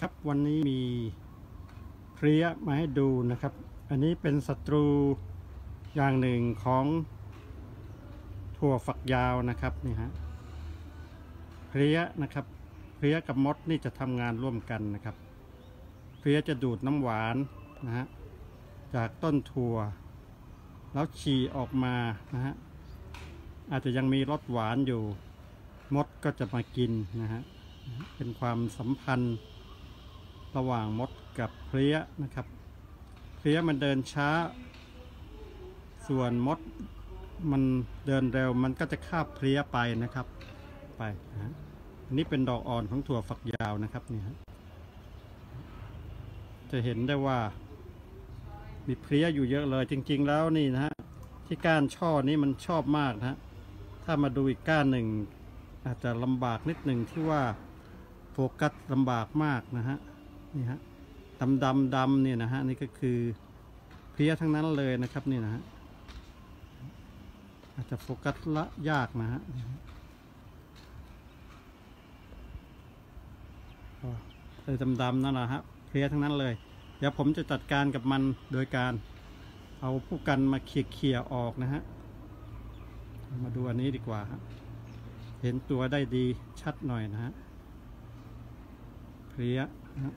ครับวันนี้มีเพลี้ยมาให้ดูนะครับ อันนี้เป็นศัตรูอย่างหนึ่งของถั่วฝักยาวนะครับนี่ฮะเพลี้ยนะครับเพลี้ยกับมดนี่จะทำงานร่วมกันนะครับเพลี้ยจะดูดน้ำหวานนะฮะจากต้นถั่วแล้วฉี่ออกมานะฮะอาจจะยังมีรสหวานอยู่มดก็จะมากินนะฮะเป็นความสัมพันธ์ระหว่างมดกับเพลี้ยนะครับเพลี้ยมันเดินช้าส่วนมดมันเดินเร็วมันก็จะคาบเพลี้ยไปนะครับไปนะอันนี้เป็นดอกอ่อนของถั่วฝักยาวนะครับนี่ฮะจะเห็นได้ว่ามีเพลี้ยอยู่เยอะเลยจริงๆแล้วนี่นะฮะที่ก้านช่อนี้มันชอบมากนะฮะถ้ามาดูอีกก้านหนึ่งอาจจะลำบากนิดหนึ่งที่ว่าโฟกัสลำบากมากนะฮะนี่ฮะดำเนี่ยนะฮะนี่ก็คือเพลี้ยทั้งนั้นเลยนะครับนี่นะฮะอาจจะโฟกัสละยากนะฮะเลยดำนั่นแหละฮะเพลี้ยทั้งนั้นเลยเดี๋ยวผมจะจัดการกับมันโดยการเอาผู้กันมาเขี่ยออกนะฮะมาดูอันนี้ดีกว่าครับเห็นตัวได้ดีชัดหน่อยนะฮะเพลี้ยนะ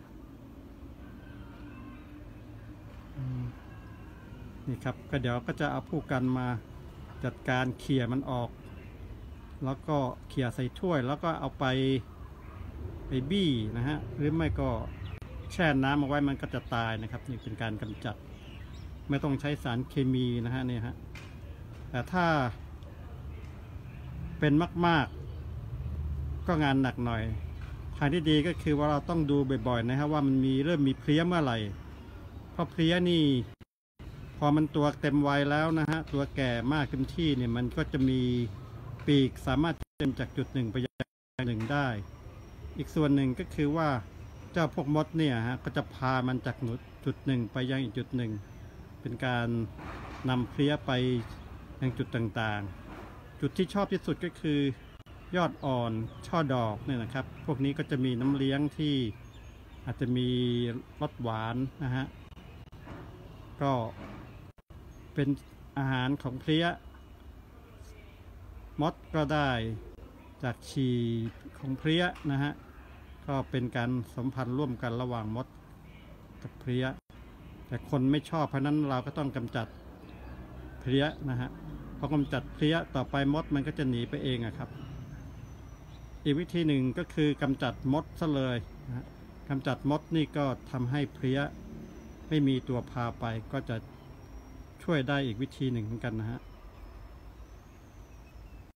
นี่ครับก็เดี๋ยวก็จะเอาผู้กันมาจัดการเขี่ยมันออกแล้วก็เขี่ยใส่ถ้วยแล้วก็เอาไปบี้นะฮะหรือไม่ก็แช่น้ำเอาไว้มันก็จะตายนะครับนี่เป็นการกำจัดไม่ต้องใช้สารเคมีนะฮะนี่ฮะแต่ถ้าเป็นมากๆก็งานหนักหน่อยทางที่ดีก็คือว่าเราต้องดูบ่อยๆนะฮะว่ามันเริ่มมีเพลี้ยเมื่อไหร่เพราะเพลี้ยนี่พอมันตัวเต็มวัยแล้วนะฮะตัวแก่มากเต็มที่เนี่ยมันก็จะมีปีกสามารถเดินจากจุดหนึ่งไปยังหนึ่งได้อีกส่วนหนึ่งก็คือว่าเจ้าพวกมดเนี่ยฮะก็จะพามันจากจุดหนึ่งไปยังอีกจุดหนึ่งเป็นการนำเพลี้ยไปยังจุดต่างๆจุดที่ชอบที่สุดก็คือยอดอ่อนช่อดอกเนี่ยนะครับพวกนี้ก็จะมีน้ำเลี้ยงที่อาจจะมีรสหวานนะฮะก็เป็นอาหารของเพลี้ยมดก็ได้จากฉี่ของเพลี้ยนะฮะก็เป็นการสัมพันธ์ร่วมกันระหว่างมดกับเพลี้ยแต่คนไม่ชอบเพราะนั้นเราก็ต้องกำจัดเพลี้ยนะฮะพอกำจัดเพลี้ยต่อไปมดมันก็จะหนีไปเองอะครับอีกวิธีหนึ่งก็คือกำจัดมดซะเลยนะกำจัดมดนี่ก็ทำให้เพลี้ยไม่มีตัวพาไปก็จะช่วยได้อีกวิธีหนึ่งเหมือนกันนะฮะ